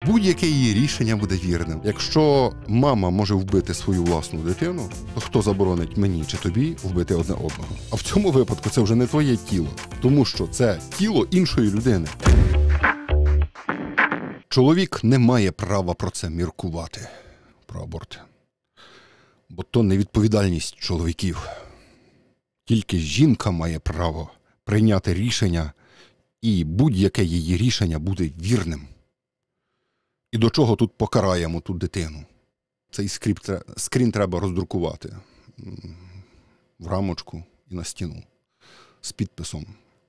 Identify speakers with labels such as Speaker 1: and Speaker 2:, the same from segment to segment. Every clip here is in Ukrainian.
Speaker 1: будь-яке її рішення буде вірним. Якщо мама може вбити свою власну дитину, то хто заборонить мені чи тобі вбити одне одного? А в цьому випадку це вже не твоє тіло, тому що це тіло іншої людини. Чоловік не має права про це міркувати, про аборт. Бо то не відповідальність чоловіків. Тільки жінка має право прийняти рішення, і будь-яке її рішення буде вірним. І до чого тут покараємо ту дитину? Цей скрін треба роздрукувати в рамочку і на стіну з підписом,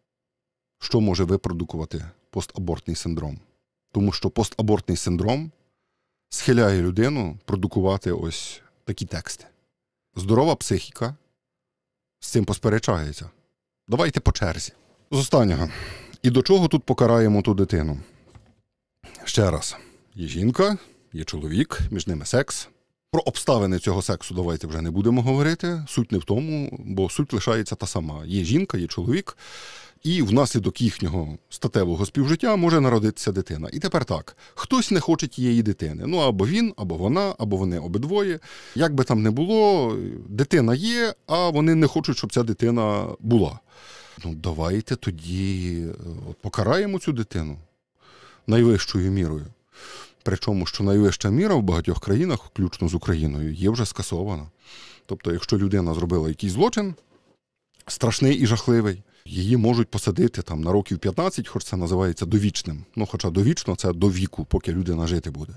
Speaker 1: що може випродукувати постабортний синдром. Тому що постабортний синдром схиляє людину продукувати ось такі тексти. Здорова психіка з цим посперечається. Давайте по черзі. З останнього. І до чого тут покараємо ту дитину? Ще раз. Є жінка, є чоловік, між ними секс. Про обставини цього сексу давайте вже не будемо говорити. Суть не в тому, бо суть лишається та сама. Є жінка, є чоловік, і внаслідок їхнього статевого співжиття може народитися дитина. І тепер так, хтось не хоче тієї дитини. Ну, або він, або вона, або вони обидвоє. Як би там не було, дитина є, а вони не хочуть, щоб ця дитина була. Ну, давайте тоді покараємо цю дитину найвищою мірою. Причому, що найвища міра в багатьох країнах, включно з Україною, є вже скасована. Тобто, якщо людина зробила якийсь злочин, страшний і жахливий, її можуть посадити там на років 15, хоч це називається довічним. Ну, хоча довічно це до віку, поки людина жити буде.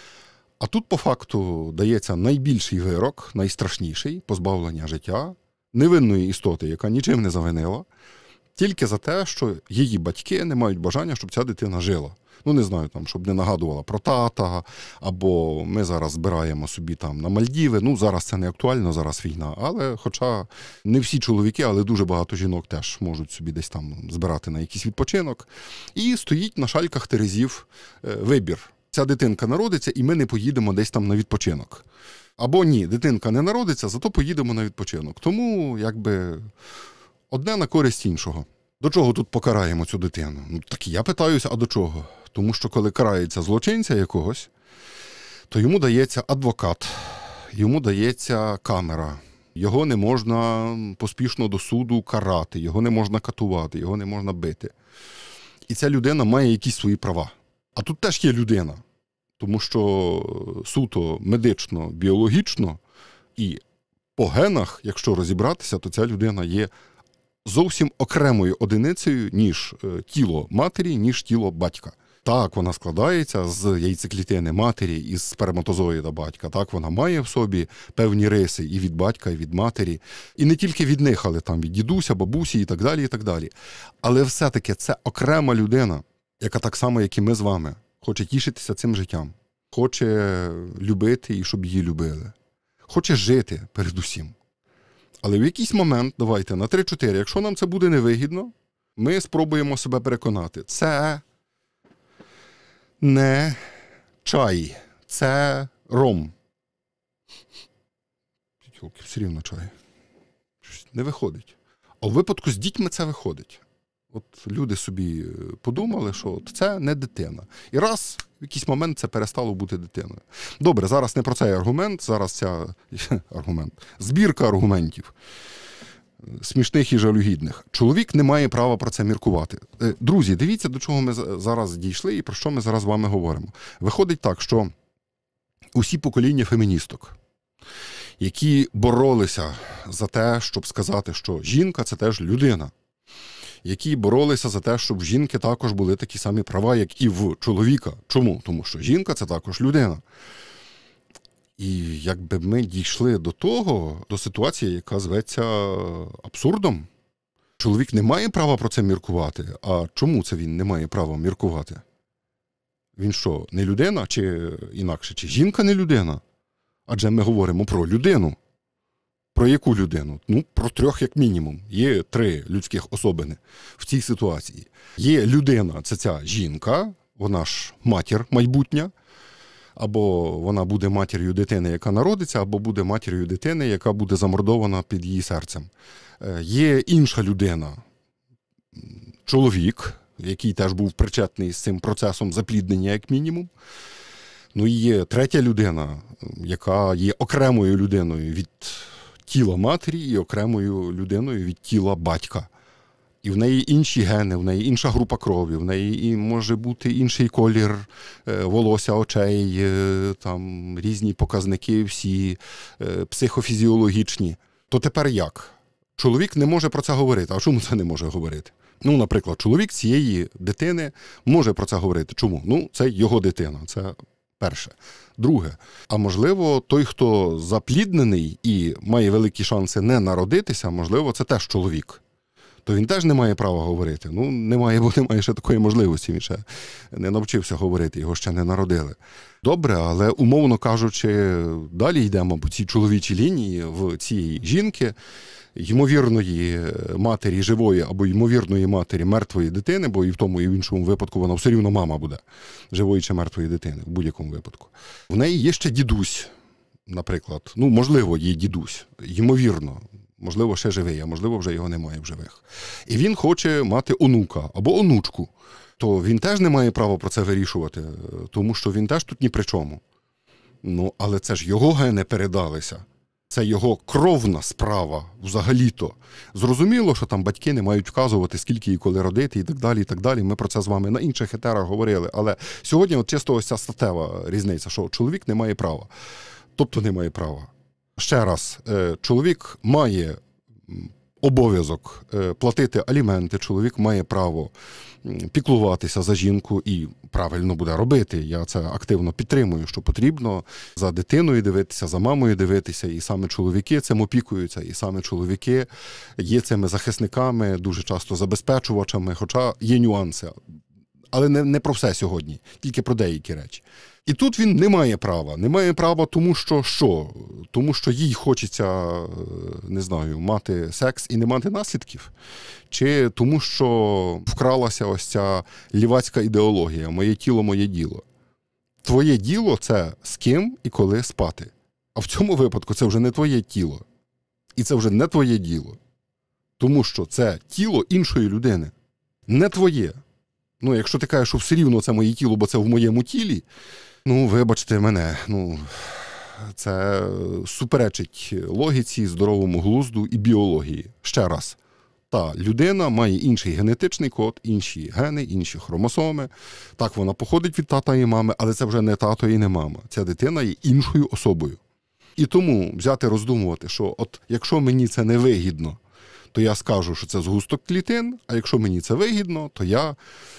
Speaker 1: А тут, по факту, дається найбільший вирок, найстрашніший, позбавлення життя, невинної істоти, яка нічим не завинила, тільки за те, що її батьки не мають бажання, щоб ця дитина жила. Ну, не знаю, там, щоб не нагадувала про тата, або ми зараз збираємо собі там на Мальдіви. Ну, зараз це не актуально, зараз війна. Але, хоча не всі чоловіки, але дуже багато жінок теж можуть собі десь там збирати на якийсь відпочинок. І стоїть на шальках терезів вибір. Ця дитинка народиться, і ми не поїдемо десь там на відпочинок. Або ні, дитинка не народиться, зато поїдемо на відпочинок. Тому, якби, одне на користь іншого. До чого тут покараємо цю дитину? Ну, так я питаюся, а до чого? Тому що коли карається злочинця якогось, то йому дається адвокат, йому дається камера. Його не можна поспішно до суду карати, його не можна катувати, його не можна бити. І ця людина має якісь свої права. А тут теж є людина. Тому що суто медично, біологічно і по генах, якщо розібратися, то ця людина є зовсім окремою одиницею, ніж тіло матері, ніж тіло батька. Так, вона складається з яйцеклітини матері і з сперматозоїда батька. Так, вона має в собі певні риси і від батька, і від матері. І не тільки від них, але там від дідуся, бабусі і так далі, і так далі. Але все-таки це окрема людина, яка так само, як і ми з вами, хоче тішитися цим життям. Хоче любити і щоб її любили. Хоче жити передусім. Але в якийсь момент, давайте, на 3-4, якщо нам це буде невигідно, ми спробуємо себе переконати. Це не чай, це ром. Все рівно чай. Не виходить. А у випадку з дітьми це виходить. От люди собі подумали, що це не дитина. І раз, в якийсь момент це перестало бути дитиною. Добре, зараз не про цей аргумент, зараз ця збірка аргументів. Смішних і жалюгідних. Чоловік не має права про це міркувати. Друзі, дивіться, до чого ми зараз дійшли і про що ми зараз з вами говоримо. Виходить так, що усі покоління феміністок, які боролися за те, щоб сказати, що жінка – це теж людина, які боролися за те, щоб в жінки також були такі самі права, як і в чоловіка. Чому? Тому що жінка – це також людина. І якби ми дійшли до того, до ситуації, яка зветься абсурдом. Чоловік не має права про це міркувати. А чому це він не має права міркувати? Він що, не людина? Чи інакше, чи жінка не людина? Адже ми говоримо про людину. Про яку людину? Ну, про 3 як мінімум. Є 3 людських особини в цій ситуації. Є людина, це ця жінка, вона ж матір майбутня, або вона буде матір'ю дитини, яка народиться, або буде матір'ю дитини, яка буде замордована під її серцем. Є інша людина, чоловік, який теж був причетний з цим процесом запліднення, як мінімум. Ну і є третя людина, яка є окремою людиною від тіла матері і окремою людиною від тіла батька. І в неї інші гени, в неї інша група крові, в неї і може бути інший колір волосся, очей, там різні показники всі психофізіологічні. То тепер як? Чоловік не може про це говорити. А чому це не може говорити? Ну, наприклад, чоловік цієї дитини може про це говорити. Чому? Ну, це його дитина, це перше. Друге, а можливо, той, хто запліднений і має великі шанси не народитися, можливо, це теж чоловік. То він теж не має права говорити. Ну, немає, бо немає ще такої можливості. Він ще не навчився говорити, його ще не народили. Добре, але, умовно кажучи, далі йдемо по цій чоловічій лінії в цієї жінки, ймовірної матері живої або ймовірної матері мертвої дитини, бо і в тому, і в іншому випадку вона все рівно мама буде живої чи мертвої дитини, в будь-якому випадку. В неї є ще дідусь, наприклад. Ну, можливо, є дідусь, ймовірно. Можливо, ще живий, а можливо, вже його немає в живих. І він хоче мати онука або онучку. То він теж не має права про це вирішувати, тому що він теж тут ні при чому. Ну, але це ж його гени передалися. Це його кровна справа взагалі-то. Зрозуміло, що там батьки не мають вказувати, скільки і коли родити, і так далі, і так далі. Ми про це з вами на інших етерах говорили. Але сьогодні от чисто ось ця статева різниця, що чоловік не має права. Тобто не має права. Ще раз, чоловік має обов'язок платити аліменти, чоловік має право піклуватися за жінку і правильно буде робити. Я це активно підтримую, що потрібно за дитиною дивитися, за мамою дивитися, і саме чоловіки цим опікуються, і саме чоловіки є цими захисниками, дуже часто забезпечувачами, хоча є нюанси. Але не про все сьогодні, тільки про деякі речі. І тут він не має права. Не має права тому, що що? Тому що їй хочеться, не знаю, мати секс і не мати наслідків? Чи тому, що вкралася ось ця лівацька ідеологія «моє тіло, моє діло»? Твоє діло – це з ким і коли спати. А в цьому випадку це вже не твоє тіло. І це вже не твоє діло. Тому що це тіло іншої людини. Не твоє. Ну, якщо ти кажеш, що все рівно це моє тіло, бо це в моєму тілі, ну, вибачте мене, ну, це суперечить логіці, здоровому глузду і біології. Ще раз, та людина має інший генетичний код, інші гени, інші хромосоми. Так, вона походить від тата і мами, але це вже не тато і не мама. Ця дитина є іншою особою. І тому взяти роздумувати, що от якщо мені це не вигідно, то я скажу, що це згусток клітин, а якщо мені це вигідно, то я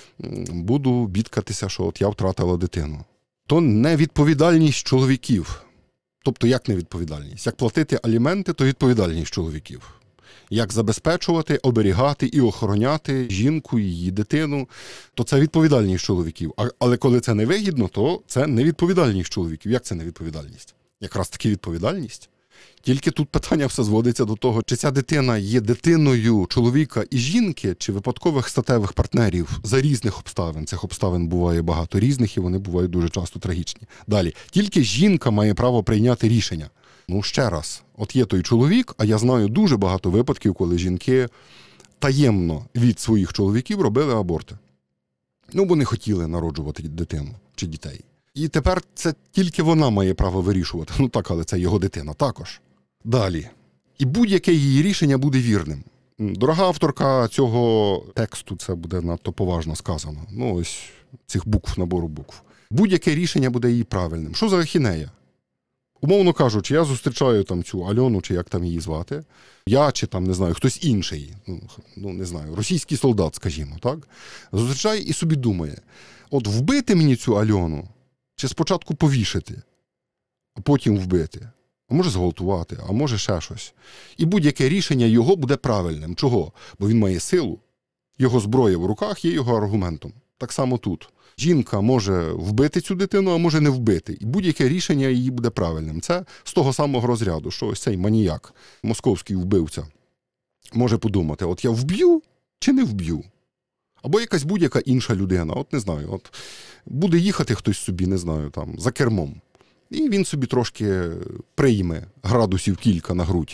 Speaker 1: буду бідкатися, що от я втратила дитину. То невідповідальність чоловіків. Тобто, як невідповідальність? Як платити аліменти, то відповідальність чоловіків. Як забезпечувати, оберігати і охороняти жінку, її дитину, то це відповідальність чоловіків. Але коли це невигідно, то це невідповідальність чоловіків. Як це невідповідальність? Якраз таки відповідальність. Тільки тут питання все зводиться до того, чи ця дитина є дитиною чоловіка і жінки, чи випадкових статевих партнерів за різних обставин. Цих обставин буває багато різних, і вони бувають дуже часто трагічні. Далі. Тільки жінка має право прийняти рішення. Ну, ще раз. От є той чоловік, а я знаю дуже багато випадків, коли жінки таємно від своїх чоловіків робили аборти. Ну, бо не хотіли народжувати дитину чи дітей. І тепер це тільки вона має право вирішувати. Ну так, але це його дитина також. Далі. І будь-яке її рішення буде вірним. Дорога авторка цього тексту, це буде надто поважно сказано. Ну ось цих букв, набору букв. Будь-яке рішення буде її правильним. Що за ахінея? Умовно кажучи, я зустрічаю там цю Альону, чи як там її звати. Я, чи там, не знаю, хтось інший, ну не знаю, російський солдат, скажімо, так? Зустрічає і собі думає, от вбити мені цю Альону, чи спочатку повішати, а потім вбити. А може зґвалтувати, а може ще щось. І будь-яке рішення його буде правильним. Чого? Бо він має силу. Його зброя в руках є його аргументом. Так само тут. Жінка може вбити цю дитину, а може не вбити. І будь-яке рішення її буде правильним. Це з того самого розряду, що ось цей маніяк, московський вбивця, може подумати, от я вб'ю чи не вб'ю? Або якась будь-яка інша людина, от не знаю, от буде їхати хтось собі, не знаю, там, за кермом. І він собі трошки прийме градусів кілька на грудь.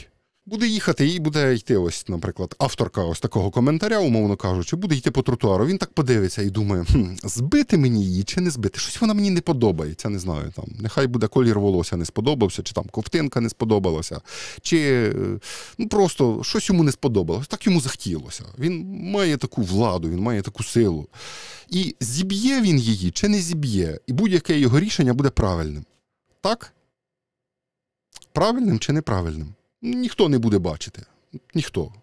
Speaker 1: Буде їхати і буде йти ось, наприклад, авторка ось такого коментаря, умовно кажучи, буде йти по тротуару, він так подивиться і думає, збити мені її чи не збити? Щось вона мені не подобається, не знаю, там, нехай буде колір волосся не сподобався, чи там ковтинка не сподобалася, чи просто щось йому не сподобалося, так йому захотілося. Він має таку владу, він має таку силу. І зіб'є він її чи не зіб'є, і будь-яке його рішення буде правильним. Так? Правильним чи неправильним? Ніхто не буде бачити. Ніхто.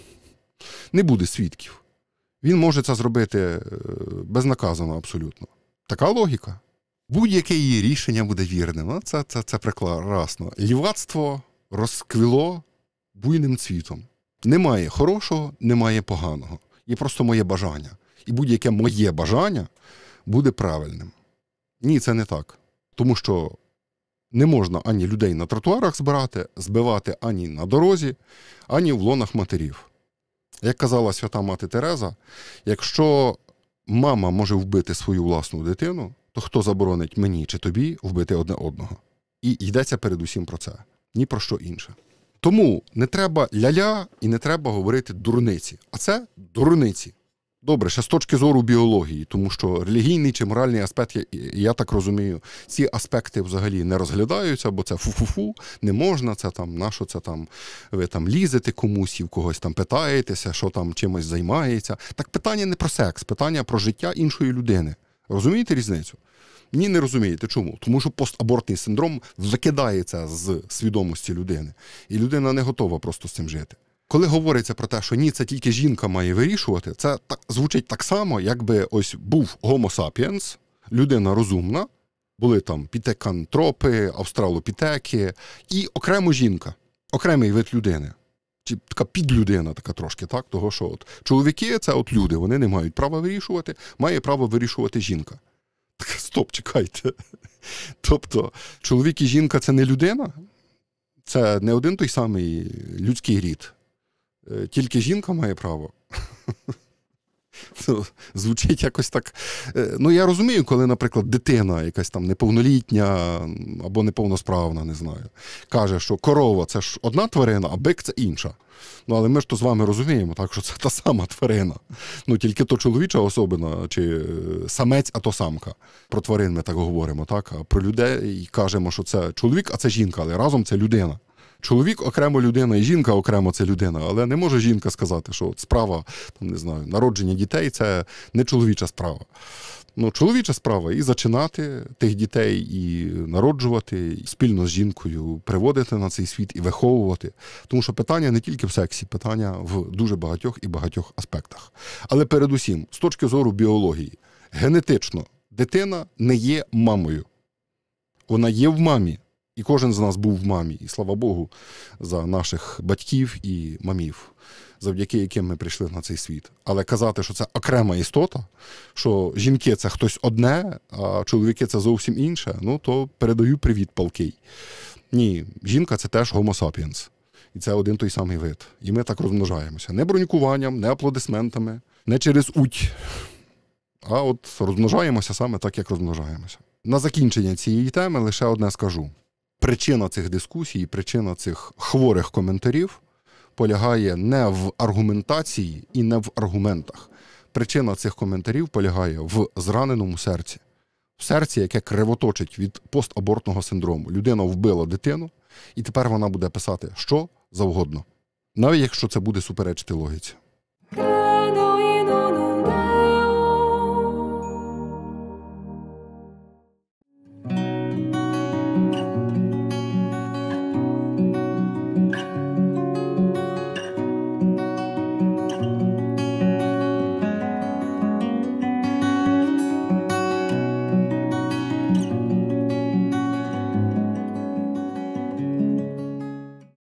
Speaker 1: Не буде свідків. Він може це зробити безнаказано абсолютно. Така логіка. Будь-яке її рішення буде вірним. Це прекрасно. Лівацтво розквіло буйним цвітом. Немає хорошого, немає поганого. Є просто моє бажання. І будь-яке моє бажання буде правильним. Ні, це не так. Тому що не можна ані людей на тротуарах збивати ані на дорозі, ані в лонах матерів. Як казала свята мати Тереза, якщо мама може вбити свою власну дитину, то хто заборонить мені чи тобі вбити одне одного? І йдеться передусім про це. Ні про що інше. Тому не треба ля-ля і не треба говорити дурниці. А це дурниці. Добре, ще з точки зору біології, тому що релігійний чи моральний аспект, я так розумію, ці аспекти взагалі не розглядаються, бо це фу-фу-фу, не можна, це там, нащо це там, ви там лізете комусь і в когось там питаєтеся, що там чимось займається. Так питання не про секс, питання про життя іншої людини. Розумієте різницю? Ні, не розумієте. Чому? Тому що постабортний синдром викидається з свідомості людини. І людина не готова просто з цим жити. Коли говориться про те, що ні, це тільки жінка має вирішувати, це так, звучить так само, якби ось був Homo sapiens, людина розумна, були там пітекантропи, австралопітеки, і окремо жінка, окремий вид людини. Чи така підлюдина така трошки, так? Того, що от чоловіки – це от люди, вони не мають права вирішувати, має право вирішувати жінка. Так, стоп, чекайте. Тобто, чоловік і жінка – це не людина? Це не один той самий людський рід? Тільки жінка має право. Звучить якось так. Ну, я розумію, коли, наприклад, дитина, якась там неповнолітня або неповносправна, не знаю, каже, що корова – це ж одна тварина, а бик – це інша. Ну, але ми ж то з вами розуміємо, так, що це та сама тварина. Ну, тільки то чоловіча особина, чи самець, а то самка. Про тварин ми так говоримо, так? А про людей кажемо, що це чоловік, а це жінка, але разом це людина. Чоловік окремо людина і жінка окремо це людина, але не може жінка сказати, що от справа, там, не знаю, народження дітей – це не чоловіча справа. Ну, чоловіча справа і зачинати тих дітей, і народжувати, і спільно з жінкою приводити на цей світ і виховувати. Тому що питання не тільки в сексі, питання в дуже багатьох аспектах. Але передусім, з точки зору біології, генетично дитина не є мамою. Вона є в мамі. І кожен з нас був в мамі. І слава Богу за наших батьків і мамів, завдяки яким ми прийшли на цей світ. Але казати, що це окрема істота, що жінки – це хтось одне, а чоловіки – це зовсім інше, ну то передаю привіт палкий. Ні, жінка – це теж Homo sapiens. І це один той самий вид. І ми так розмножаємося. Не бронькуванням, не аплодисментами, не через уть. А от розмножаємося саме так, як розмножаємося. На закінчення цієї теми лише одне скажу. Причина цих дискусій, причина цих хворих коментарів полягає не в аргументації і не в аргументах. Причина цих коментарів полягає в зраненому серці. В серці, яке кривоточить від постабортного синдрому. Людина вбила дитину, і тепер вона буде писати що завгодно. Навіть якщо це буде суперечити логіці.